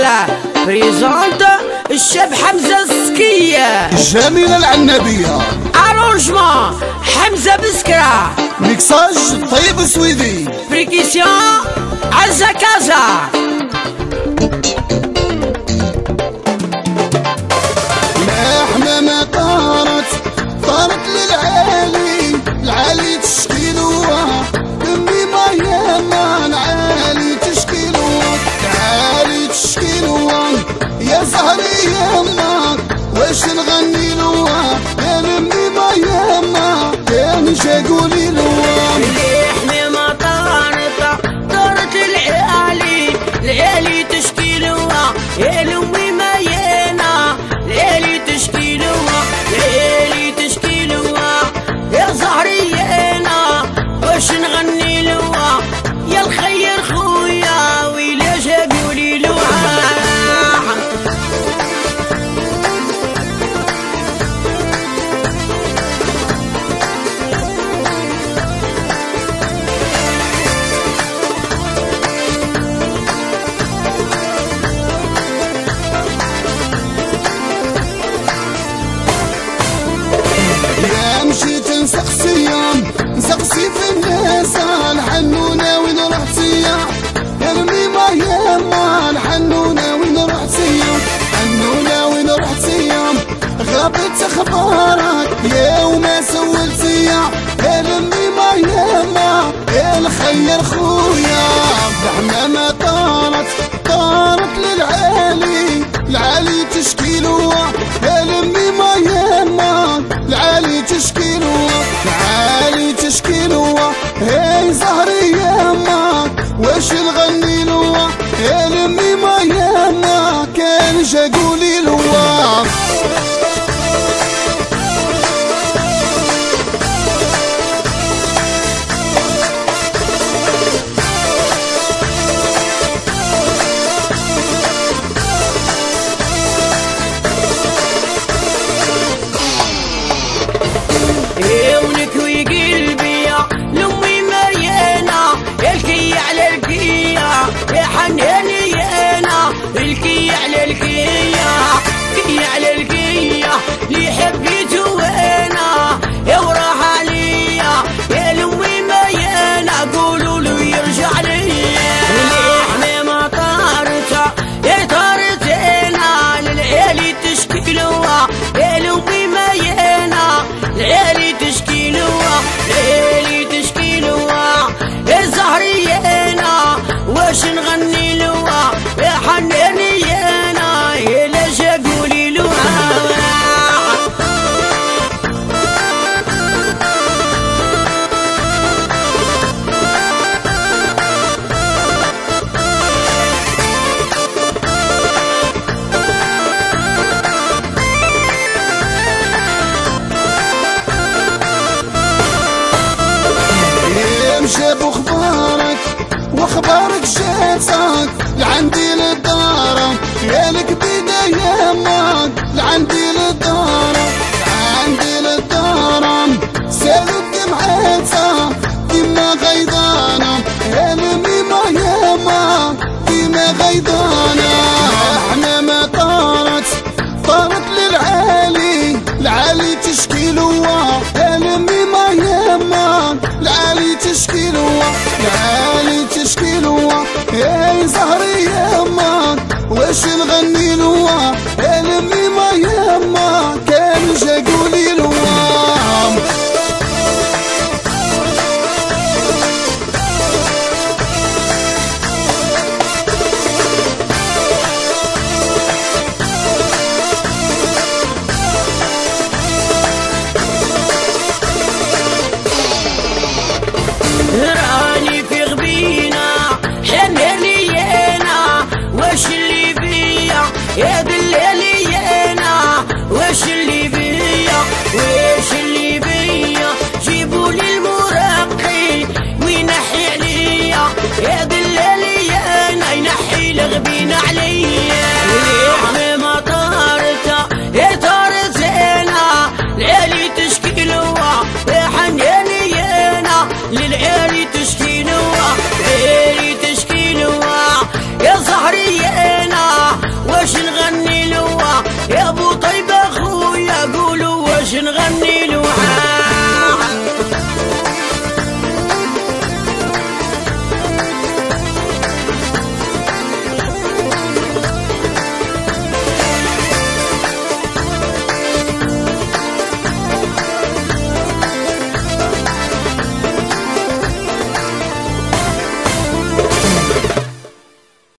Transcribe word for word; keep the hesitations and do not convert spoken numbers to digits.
الرجالة بريزونت الشاب حمزة السكية جميلة العنبية أرونجمون حمزة بسكرة ميكساج طيب سويدي بريكيسيون عزة كازا. احنا ما طارت طارت للعالي العالي تشكيلوها دمي ما يما العالي تشكيلوها العالي تشكيلوها يا زهري يما واش نغني لوها يا دمي ما يما كان شاقولي لوها احنا ما طارت طارت للعالي العالي تشكيلوها يا لمي ما ينا العالي تشكيلوها العالي تشكيلوها يا زهرينا واش نغني لوها يا الخير خويا ويلا جابولي لوها. مشيت نسقسيا نسقسي في الناس الحنونة وين رحتيا يا الميمة يما الحنونة وين رحتيا حنونة وين رحتيا غابت اخبارك يا وما سولتيا يا الميمة يما يا الخير خويا احنا ما طارت طارت للعالي العالي تشكيلوها يا الميمة يما العالي تشكيلوها العالي تشكيلوها هاي زهري يما واش نغني لوها يا لمي ما يما كان جا قولي لوها. ونكوي قلبي يا لمي مريانة الكي على الكية يا حناني انا الكي على الكية كي على الكية اللي حبيته وانا يا وراح عليا يا لمي مريانة قولوا له يرجع ليا. احنا ما طارت يا طارت انا للعيالي تشكيلوها يا لمي مريانة العيالي تشكيلوها العيالي تشكيلوها يا زهرينا واش نغني لوها يا حناني انا يا لا جا قولي لوها. جابوا خبارك واخبارك جاتك لعندي للدارة يا لك بداية يماك لعندي للدارة لعندي للدارة سالت دمعتها ديما غيضانة يا الميمة يماك ديما غيضانة. احنا ما طارت طارت للعالي العالي تشكيلوها يا الميمة يماك العالي تشكيلوها العالي تشكيلوها